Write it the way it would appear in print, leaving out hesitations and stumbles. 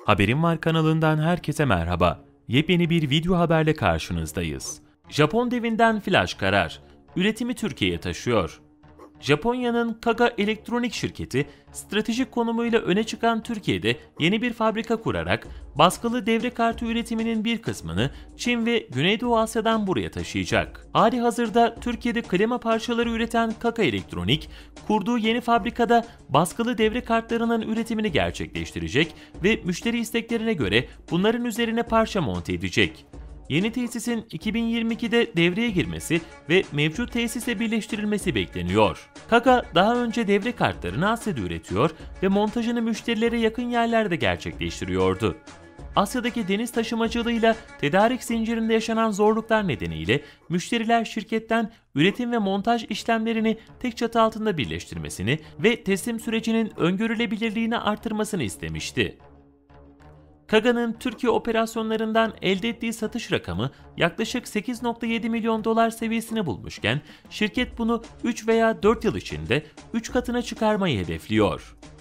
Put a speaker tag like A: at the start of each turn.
A: Haberim Var kanalından herkese merhaba. Yepyeni bir video haberle karşınızdayız. Japon devinden flash karar. Üretimi Türkiye'ye taşıyor. Japonya'nın Kaga Elektronik şirketi, stratejik konumuyla öne çıkan Türkiye'de yeni bir fabrika kurarak baskılı devre kartı üretiminin bir kısmını Çin ve Güneydoğu Asya'dan buraya taşıyacak. Halihazırda Türkiye'de klima parçaları üreten Kaga Elektronik, kurduğu yeni fabrikada baskılı devre kartlarının üretimini gerçekleştirecek ve müşteri isteklerine göre bunların üzerine parça monte edecek. Yeni tesisin 2022'de devreye girmesi ve mevcut tesisle birleştirilmesi bekleniyor. Kaga daha önce devre kartlarını Asya'da üretiyor ve montajını müşterilere yakın yerlerde gerçekleştiriyordu. Asya'daki deniz taşımacılığıyla tedarik zincirinde yaşanan zorluklar nedeniyle müşteriler şirketten üretim ve montaj işlemlerini tek çatı altında birleştirmesini ve teslim sürecinin öngörülebilirliğini artırmasını istemişti. Kaga'nın Türkiye operasyonlarından elde ettiği satış rakamı yaklaşık 8,7 milyon dolar seviyesini bulmuşken şirket bunu 3 veya 4 yıl içinde 3 katına çıkarmayı hedefliyor.